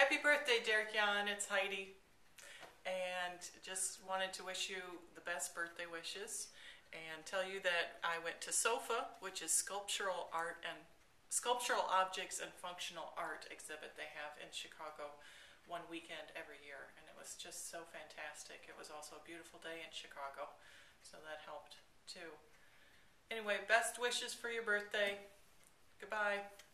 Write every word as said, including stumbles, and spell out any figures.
Happy birthday, Derek Jan. It's Heidi. And just wanted to wish you the best birthday wishes and tell you that I went to SOFA, which is Sculptural Art and Sculptural Objects and Functional Art exhibit they have in Chicago one weekend every year. And it was just so fantastic. It was also a beautiful day in Chicago, so that helped too. Anyway, best wishes for your birthday. Goodbye.